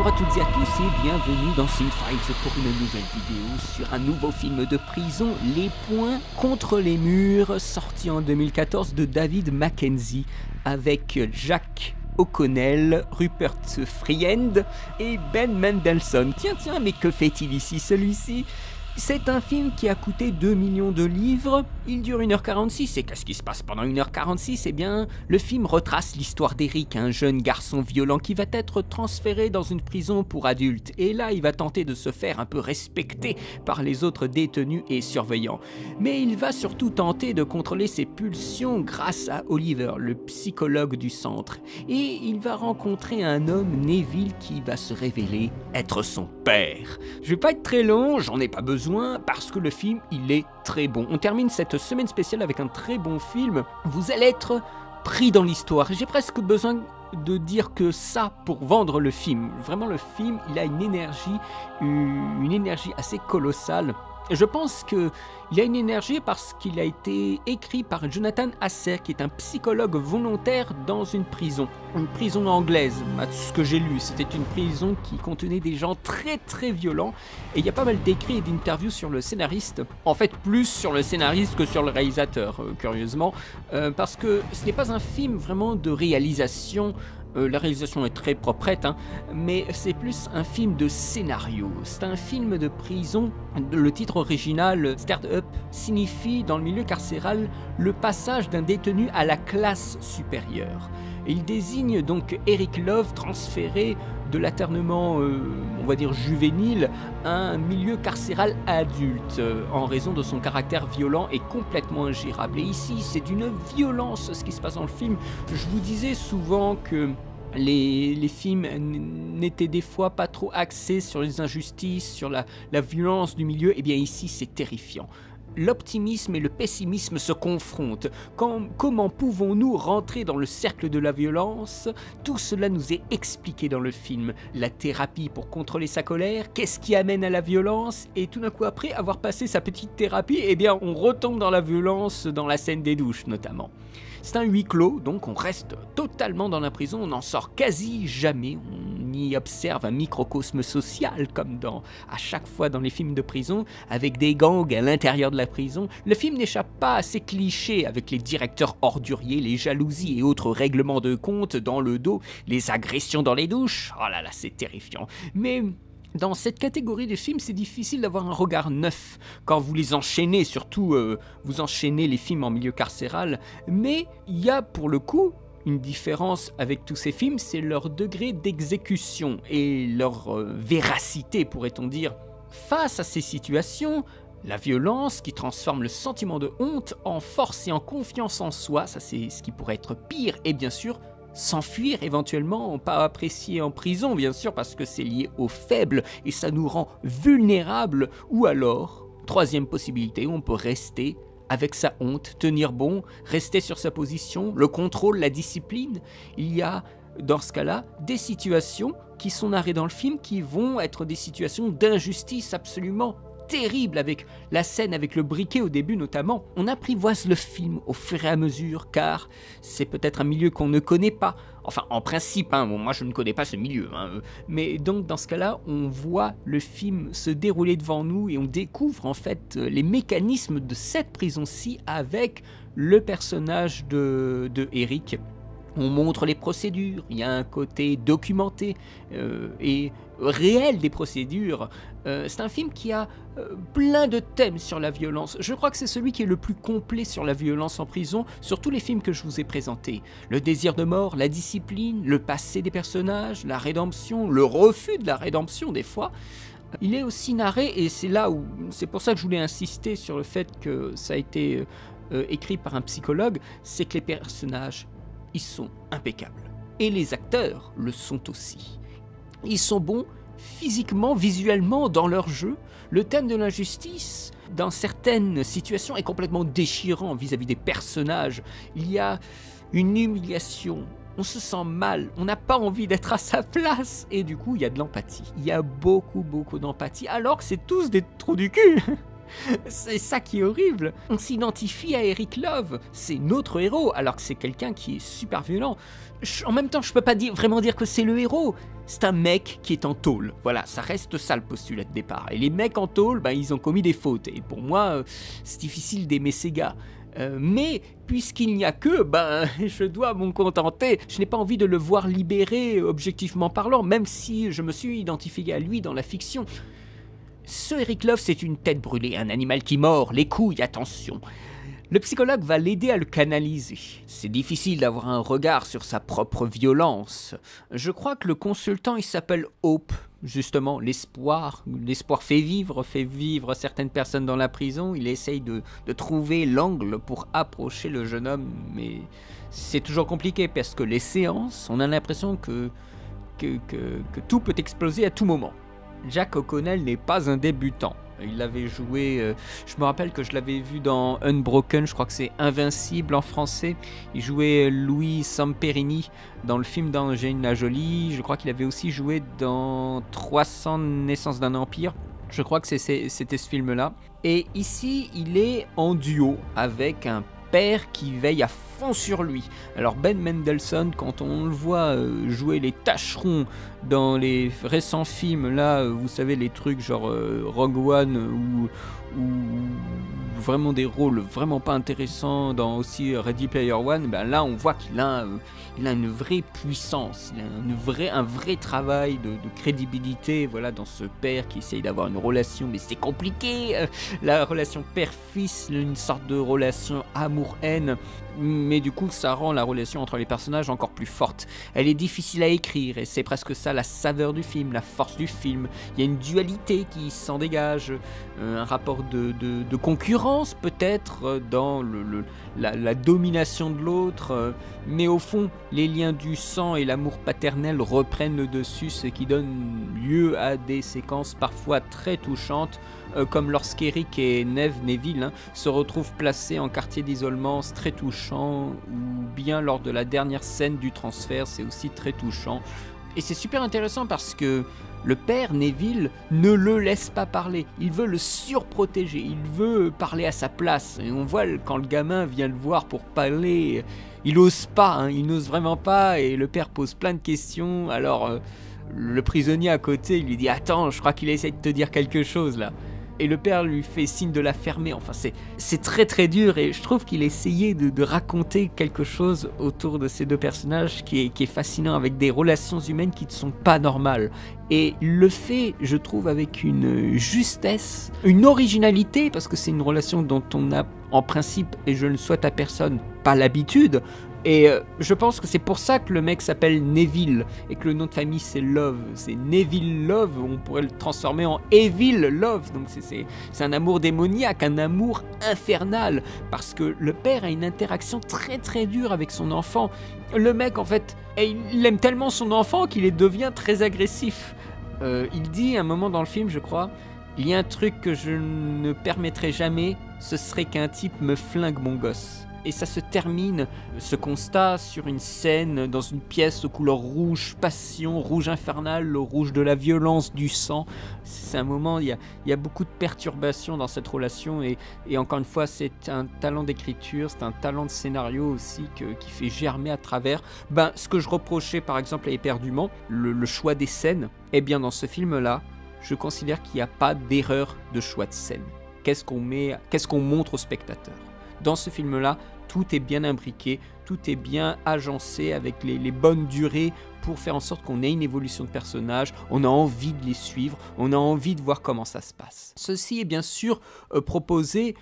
Bonjour à toutes et à tous et bienvenue dans Cinefiles pour une nouvelle vidéo sur un nouveau film de prison, Les Poings contre les murs, sorti en 2014 de David Mackenzie avec Jack O'Connell, Rupert Friend et Ben Mendelsohn. Tiens, mais que fait-il ici celui-ci ? C'est un film qui a coûté 2 millions de livres, il dure 1h46, et qu'est-ce qui se passe pendant 1h46 ? Eh bien, le film retrace l'histoire d'Eric, un jeune garçon violent qui va être transféré dans une prison pour adultes, et là il va tenter de se faire un peu respecter par les autres détenus et surveillants. Mais il va surtout tenter de contrôler ses pulsions grâce à Oliver, le psychologue du centre, et il va rencontrer un homme, Neville, qui va se révéler être son père. Je vais pas être très long, j'en ai pas besoin, parce que le film, il est très bon. On termine cette semaine spéciale avec un très bon film. Vous allez être pris dans l'histoire. J'ai presque besoin de dire que ça pour vendre le film. Vraiment, le film, il a une énergie assez colossale. Je pense qu'il a une énergie parce qu'il a été écrit par Jonathan Asser, qui est un psychologue volontaire dans une prison anglaise. À ce que j'ai lu, c'était une prison qui contenait des gens très violents, et il y a pas mal d'écrits et d'interviews sur le scénariste, en fait plus sur le scénariste que sur le réalisateur, curieusement, parce que ce n'est pas un film vraiment de réalisation. La réalisation est très proprette, mais c'est plus un film de scénario. C'est un film de prison. Le titre original, Start Up, signifie dans le milieu carcéral le passage d'un détenu à la classe supérieure. Il désigne donc Eric Love transféré de l'internement, on va dire juvénile, à un milieu carcéral adulte, en raison de son caractère violent et complètement ingérable. Et ici, c'est d'une violence ce qui se passe dans le film. Je vous disais souvent que les films n'étaient des fois pas trop axés sur les injustices, sur la violence du milieu. Et bien ici, c'est terrifiant. L'optimisme et le pessimisme se confrontent. Comment pouvons-nous rentrer dans le cercle de la violence ? Tout cela nous est expliqué dans le film. La thérapie pour contrôler sa colère, qu'est-ce qui amène à la violence ? Et tout d'un coup, après avoir passé sa petite thérapie, eh bien, on retombe dans la violence, dans la scène des douches notamment. C'est un huis clos, donc on reste totalement dans la prison, on n'en sort quasi jamais, on y observe un microcosme social comme à chaque fois dans les films de prison, avec des gangs à l'intérieur de la prison. Le film n'échappe pas à ces clichés avec les directeurs orduriers, les jalousies et autres règlements de compte dans le dos, les agressions dans les douches, oh là là, c'est terrifiant. Mais dans cette catégorie de films, c'est difficile d'avoir un regard neuf quand vous les enchaînez, surtout vous enchaînez les films en milieu carcéral. Mais il y a pour le coup une différence avec tous ces films, c'est leur degré d'exécution et leur véracité, pourrait-on dire. Face à ces situations, la violence qui transforme le sentiment de honte en force et en confiance en soi, ça c'est ce qui pourrait être pire, et bien sûr, s'enfuir éventuellement, pas apprécié en prison bien sûr parce que c'est lié aux faibles et ça nous rend vulnérables, ou alors, troisième possibilité, on peut rester avec sa honte, tenir bon, rester sur sa position, le contrôle, la discipline. Il y a dans ce cas-là des situations qui sont narrées dans le film qui vont être des situations d'injustice absolument terrible, avec la scène avec le briquet au début notamment. On apprivoise le film au fur et à mesure car c'est peut-être un milieu qu'on ne connaît pas. Enfin, en principe, bon, moi je ne connais pas ce milieu. Mais donc dans ce cas-là, on voit le film se dérouler devant nous et on découvre en fait les mécanismes de cette prison-ci avec le personnage de Eric. On montre les procédures, il y a un côté documenté et réel des procédures. C'est un film qui a plein de thèmes sur la violence. Je crois que c'est celui qui est le plus complet sur la violence en prison, sur tous les films que je vous ai présentés. Le désir de mort, la discipline, le passé des personnages, la rédemption, le refus de la rédemption des fois. Il est aussi narré, et c'est pour ça que je voulais insister sur le fait que ça a été écrit par un psychologue, c'est que les personnages, ils sont impeccables. Et les acteurs le sont aussi. Ils sont bons physiquement, visuellement, dans leur jeu. Le thème de l'injustice, dans certaines situations, est complètement déchirant vis-à-vis des personnages. Il y a une humiliation. On se sent mal, on n'a pas envie d'être à sa place. Et du coup, il y a de l'empathie. Il y a beaucoup d'empathie, alors que c'est tous des trous du cul. C'est ça qui est horrible. On s'identifie à Eric Love, c'est notre héros, alors que c'est quelqu'un qui est super violent. En même temps, je peux pas vraiment dire que c'est le héros. C'est un mec qui est en tôle. Voilà, ça reste ça le postulat de départ. Et les mecs en tôle, ben, ils ont commis des fautes. Et pour moi, c'est difficile d'aimer ces gars. Mais puisqu'il n'y a que, ben, je dois m'en contenter. Je n'ai pas envie de le voir libéré, objectivement parlant, même si je me suis identifié à lui dans la fiction. Ce Eric Love, c'est une tête brûlée, un animal qui mord, les couilles, attention. Le psychologue va l'aider à le canaliser. C'est difficile d'avoir un regard sur sa propre violence. Je crois que le consultant, il s'appelle Hope, justement, l'espoir. L'espoir fait vivre certaines personnes dans la prison. Il essaye de trouver l'angle pour approcher le jeune homme, mais c'est toujours compliqué parce que les séances, on a l'impression que tout peut exploser à tout moment. Jack O'Connell n'est pas un débutant. Il avait joué, je me rappelle que je l'avais vu dans Unbroken, je crois que c'est Invincible en français. Il jouait Louis Samperini dans le film d'Angelina Jolie. Je crois qu'il avait aussi joué dans 300 naissances d'un empire. Je crois que c'était ce film-là. Et ici, il est en duo avec un père qui veille à fond sur lui. Alors Ben Mendelsohn, quand on le voit jouer les tâcherons dans les récents films, là, vous savez, les trucs genre Rogue One ou vraiment des rôles vraiment pas intéressants dans aussi Ready Player One, ben là on voit qu'il a une vraie puissance, il a un vrai travail de crédibilité, voilà, dans ce père qui essaye d'avoir une relation, mais c'est compliqué, la relation père-fils, une sorte de relation amour-haine, mais du coup ça rend la relation entre les personnages encore plus forte. Elle est difficile à écrire et c'est presque ça la saveur du film, la force du film. Il y a une dualité qui s'en dégage, un rapport de concurrence peut-être dans la domination de l'autre, mais au fond les liens du sang et l'amour paternel reprennent le dessus, ce qui donne lieu à des séquences parfois très touchantes, comme lorsqu'Eric et Neville se retrouvent placés en quartier d'isolement, c'est très touchant, ou bien lors de la dernière scène du transfert, c'est aussi très touchant. Et c'est super intéressant parce que le père Neville ne le laisse pas parler, il veut le surprotéger, il veut parler à sa place. Et on voit quand le gamin vient le voir pour parler, il ose pas, il n'ose vraiment pas, et le père pose plein de questions. Alors le prisonnier à côté lui dit « Attends, je crois qu'il essaie de te dire quelque chose là ». Et le père lui fait signe de la fermer. Enfin, c'est très très dur et je trouve qu'il essayait de raconter quelque chose autour de ces deux personnages qui est fascinant, avec des relations humaines qui ne sont pas normales. Et il le fait, je trouve, avec une justesse, une originalité, parce que c'est une relation dont on a en principe, et je ne le souhaite à personne, pas l'habitude. Et je pense que c'est pour ça que le mec s'appelle Neville et que le nom de famille c'est Love. C'est Neville Love, on pourrait le transformer en Evil Love. Donc c'est un amour démoniaque, un amour infernal, parce que le père a une interaction très très dure avec son enfant. Le mec en fait, il aime tellement son enfant qu'il devient très agressif. Il dit à un moment dans le film, je crois, il y a un truc que je ne permettrai jamais, ce serait qu'un type me flingue mon gosse. Et ça se termine, ce constat, sur une scène dans une pièce aux couleurs rouge, passion, rouge infernal, le rouge de la violence, du sang. C'est un moment, il y a beaucoup de perturbations dans cette relation et encore une fois, c'est un talent d'écriture, c'est un talent de scénario aussi qui fait germer à travers. Ce que je reprochais par exemple à Éperdument, le choix des scènes, eh bien dans ce film-là, je considère qu'il n'y a pas d'erreur de choix de scène. Qu'est-ce qu'on montre au spectateur ? Dans ce film-là, tout est bien imbriqué, tout est bien agencé avec les bonnes durées pour faire en sorte qu'on ait une évolution de personnage, on a envie de les suivre, on a envie de voir comment ça se passe. Ceci est bien sûr proposé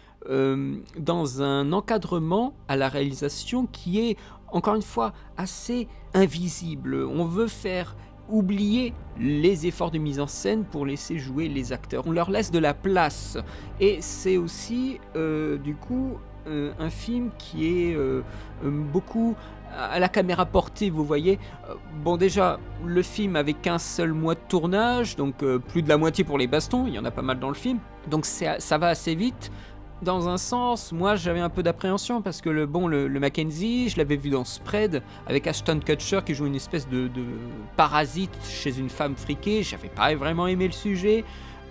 dans un encadrement à la réalisation qui est, encore une fois, assez invisible. On veut faire oublier les efforts de mise en scène pour laisser jouer les acteurs. On leur laisse de la place. Et c'est aussi, du coup, un film qui est beaucoup à la caméra portée, vous voyez. Bon, déjà, le film avait qu'un seul mois de tournage, donc plus de la moitié pour les bastons, il y en a pas mal dans le film. Donc ça va assez vite. Dans un sens, moi j'avais un peu d'appréhension parce que le Mackenzie, je l'avais vu dans Spread avec Ashton Kutcher qui joue une espèce de parasite chez une femme friquée. J'avais pas vraiment aimé le sujet.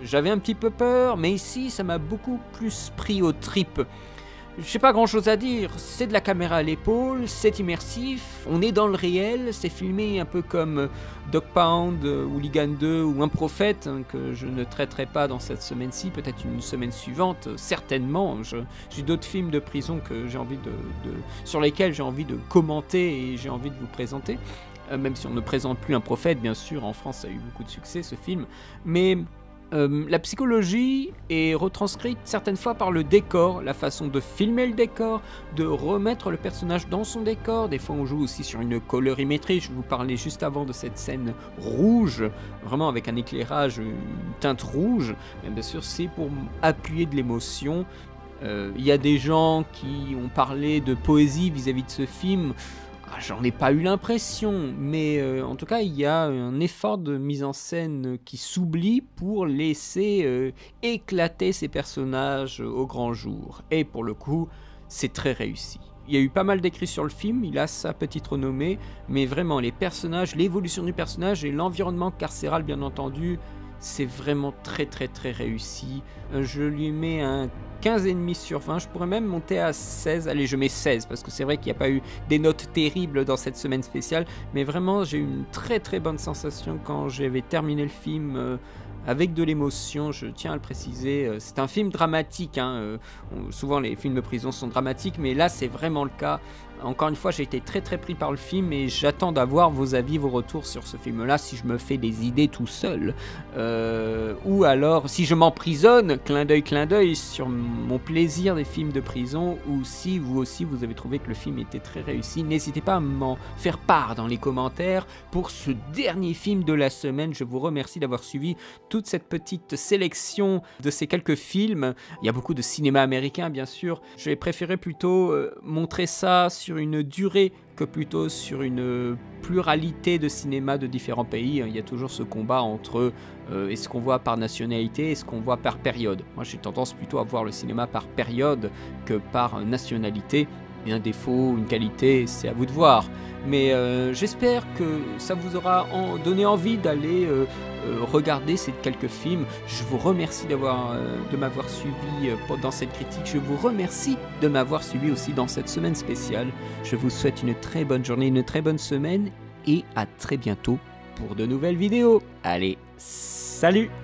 J'avais un petit peu peur, mais ici, ça m'a beaucoup plus pris aux tripes. J'ai pas grand chose à dire, c'est de la caméra à l'épaule, c'est immersif, on est dans le réel, c'est filmé un peu comme Dog Pound, Hooligan 2 ou Un Prophète, hein, que je ne traiterai pas dans cette semaine-ci, peut-être une semaine suivante, certainement. J'ai d'autres films de prison que j'ai envie sur lesquels j'ai envie de commenter et j'ai envie de vous présenter. Même si on ne présente plus Un Prophète, bien sûr, en France ça a eu beaucoup de succès ce film, mais la psychologie est retranscrite certaines fois par le décor, la façon de filmer le décor, de remettre le personnage dans son décor. Des fois on joue aussi sur une colorimétrie, je vous parlais juste avant de cette scène rouge, vraiment avec un éclairage, une teinte rouge, mais bien sûr c'est pour appuyer de l'émotion. Il y a des gens qui ont parlé de poésie vis-à-vis de ce film. J'en ai pas eu l'impression, mais en tout cas, il y a un effort de mise en scène qui s'oublie pour laisser éclater ces personnages au grand jour. Et pour le coup, c'est très réussi. Il y a eu pas mal d'écrits sur le film, il a sa petite renommée, mais vraiment, les personnages, l'évolution du personnage et l'environnement carcéral, bien entendu, c'est vraiment très réussi. Je lui mets un 15,5 sur 20, je pourrais même monter à 16, allez je mets 16 parce que c'est vrai qu'il n'y a pas eu des notes terribles dans cette semaine spéciale, mais vraiment j'ai eu une très bonne sensation quand j'avais terminé le film avec de l'émotion, je tiens à le préciser. C'est un film dramatique, hein. Souvent les films de prison sont dramatiques, mais là c'est vraiment le cas. Encore une fois, j'ai été très pris par le film et j'attends d'avoir vos avis, vos retours sur ce film-là, si je me fais des idées tout seul. Ou alors, si je m'emprisonne, clin d'œil, sur mon plaisir des films de prison, ou si vous aussi vous avez trouvé que le film était très réussi, n'hésitez pas à m'en faire part dans les commentaires. Pour ce dernier film de la semaine, je vous remercie d'avoir suivi toute cette petite sélection de ces quelques films. Il y a beaucoup de cinéma américain, bien sûr. J'ai préféré plutôt montrer ça sur une durée que plutôt sur une pluralité de cinéma de différents pays. Il y a toujours ce combat entre est-ce qu'on voit par nationalité, est-ce qu'on voit par période. Moi j'ai tendance plutôt à voir le cinéma par période que par nationalité. Et un défaut, une qualité, c'est à vous de voir. Mais j'espère que ça vous aura donné envie d'aller regarder ces quelques films. Je vous remercie de m'avoir suivi dans cette critique. Je vous remercie de m'avoir suivi aussi dans cette semaine spéciale. Je vous souhaite une très bonne journée, une très bonne semaine et à très bientôt pour de nouvelles vidéos. Allez, salut!